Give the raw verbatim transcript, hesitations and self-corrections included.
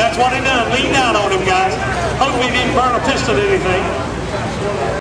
That's what he done. Lean down on him, guys. Hope he didn't burn a piston or anything.